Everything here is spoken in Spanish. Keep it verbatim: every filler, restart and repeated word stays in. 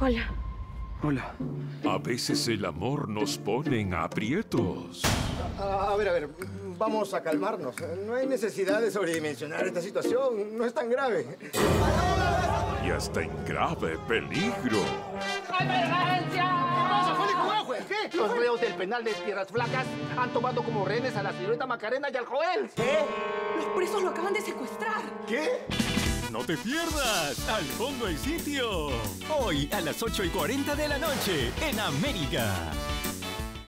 Hola. Hola. A veces el amor nos pone en aprietos. A, a ver, a ver, vamos a calmarnos. No hay necesidad de sobredimensionar esta situación. No es tan grave. Y hasta en grave peligro. ¡Emergencia! ¿Qué? Los reos del penal de Tierras Flacas han tomado como rehenes a la señorita Macarena y al Joel. ¿Qué? Los presos lo acaban de secuestrar. ¿Qué? ¡No te pierdas! ¡Al fondo hay sitio! Hoy a las ocho y cuarenta de la noche en América.